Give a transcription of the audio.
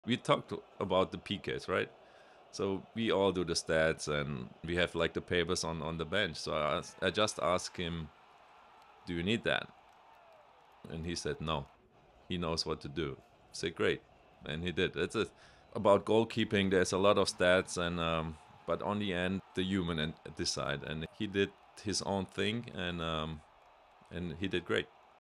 We talked about the PKs, right? So we all do the stats, and we have like the papers on the bench. So I just asked him, "Do you need that?" And he said, "No." He knows what to do. I said, "Great," and he did. It's about goalkeeping. There's a lot of stats, and but on the end, the human and decide. And he did his own thing, and he did great.